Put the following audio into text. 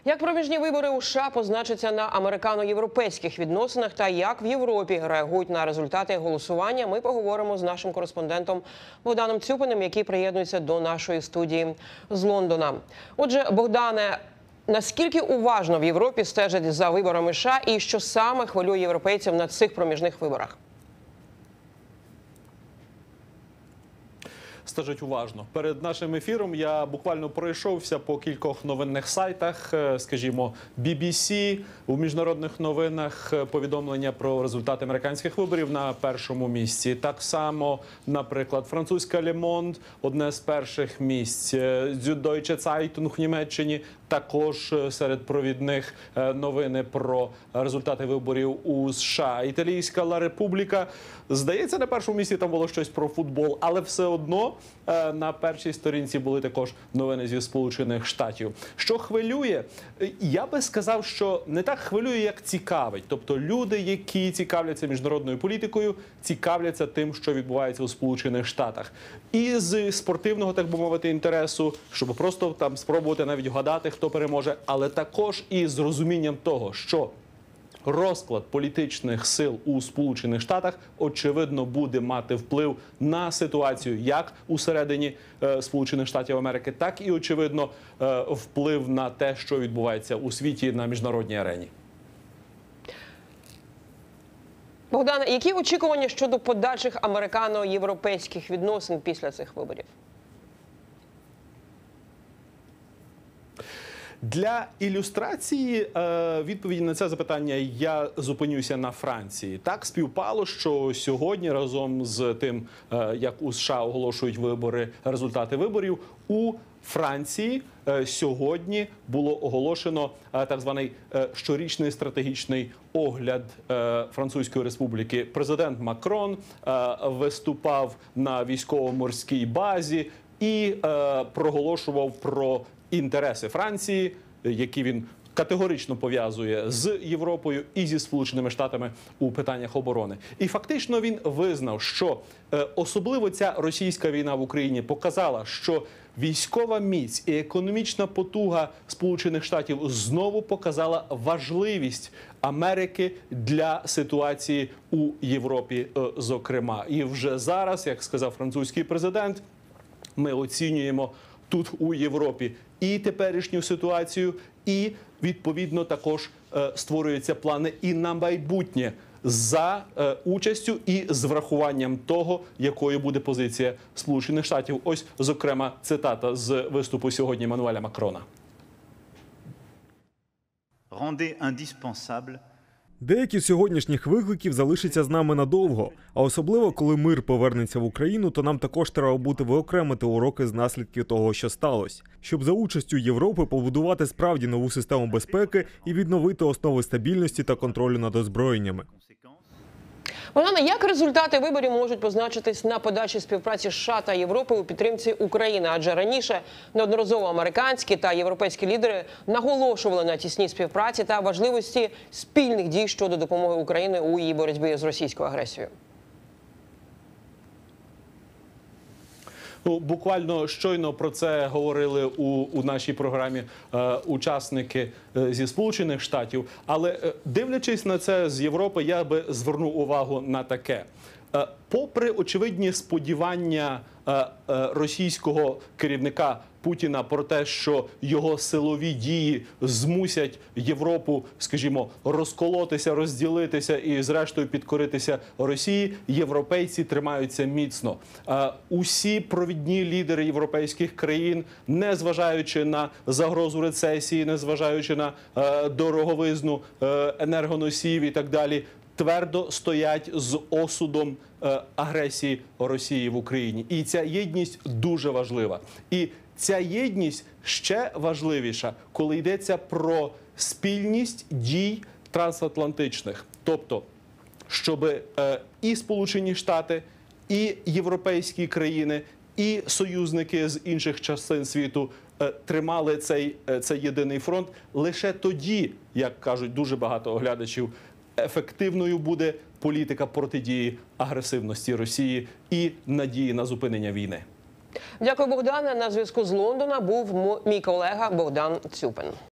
Як проміжні вибори у США позначаться на американо-європейських відносинах та як в Європі реагують на результати голосування, ми поговоримо з нашим кореспондентом Богданом Цюпиним, який приєднується до нашої студії з Лондона. Отже, Богдане, наскільки уважно в Європі стежать за виборами США і що саме хвилює європейців на цих проміжних виборах? Стежать уважно. Перед нашим ефіром я буквально пройшовся по кількох новинних сайтах, скажімо, BBC, у міжнародних новинах повідомлення про результати американських виборів на першому місці. Так само, наприклад, французька Le Monde, одне з перших місць, Süddeutsche Zeitung в Німеччині, також серед провідних новини про результати виборів у США. Італійська La Repubblica, здається, на першому місці там було щось про футбол, але все одно на першій сторінці були також новини зі Сполучених Штатів. Що хвилює? Я би сказав, що не так хвилює, як цікавить. Тобто люди, які цікавляться міжнародною політикою, цікавляться тим, що відбувається у Сполучених Штатах. І з спортивного, так би мовити, інтересу, щоб просто там спробувати навіть вгадати, хто переможе, але також і з розумінням того, що розклад політичних сил у Сполучених Штатах, очевидно, буде мати вплив на ситуацію як усередині Сполучених Штатів Америки, так і, очевидно, вплив на те, що відбувається у світі на міжнародній арені. Богдане, які очікування щодо подальших американо-європейських відносин після цих виборів? Для ілюстрації відповіді на це запитання я зупинюся на Франції. Так співпало, що сьогодні разом з тим, як у США оголошують результати виборів, у Франції сьогодні було оголошено так званий щорічний стратегічний огляд Французької Республіки. Президент Макрон виступав на військово-морській базі і проголошував про інтереси Франції, які він категорично пов'язує з Європою і зі Сполученими Штатами у питаннях оборони. І фактично він визнав, що особливо ця російська війна в Україні показала, що військова міць і економічна потуга Сполучених Штатів знову показала важливість Америки для ситуації у Європі, зокрема. І вже зараз, як сказав французький президент, ми оцінюємо тут у Європі і теперішню ситуацію, і, відповідно, також створюються плани і на майбутнє за участю і з врахуванням того, якою буде позиція Сполучених Штатів. Ось, зокрема, цитата з виступу сьогодні Еммануеля Макрона. «Rendez indispensable». Деякі з сьогоднішніх викликів залишаться з нами надовго, а особливо, коли мир повернеться в Україну, то нам також треба буде виокремити уроки з наслідків того, що сталося, щоб за участю Європи побудувати справді нову систему безпеки і відновити основи стабільності та контролю над озброєннями. Богдане, як результати виборів можуть позначитись на подальшій співпраці США та Європи у підтримці України? Адже раніше неодноразово американські та європейські лідери наголошували на тісній співпраці та важливості спільних дій щодо допомоги Україні у її боротьбі з російською агресією. Ну, буквально щойно про це говорили у нашій програмі учасники зі Сполучених Штатів. Але дивлячись на це з Європи, я би звернув увагу на таке. Попри очевидні сподівання російського керівника Путіна про те, що його силові дії змусять Європу, скажімо, розколотися, розділитися і, зрештою, підкоритися Росії, європейці тримаються міцно. Усі провідні лідери європейських країн, незважаючи на загрозу рецесії, незважаючи на дороговизну енергоносіїв і так далі, твердо стоять з осудом агресії Росії в Україні. І ця єдність дуже важлива. І ця єдність ще важливіша, коли йдеться про спільність дій трансатлантичних. Тобто, щоб і Сполучені Штати, і європейські країни, і союзники з інших частин світу тримали цей єдиний фронт. Лише тоді, як кажуть дуже багато оглядачів, ефективною буде політика протидії агресивності Росії і надії на зупинення війни. Дякую, Богдане. На зв'язку з Лондона був мій колега Богдан Цюпин.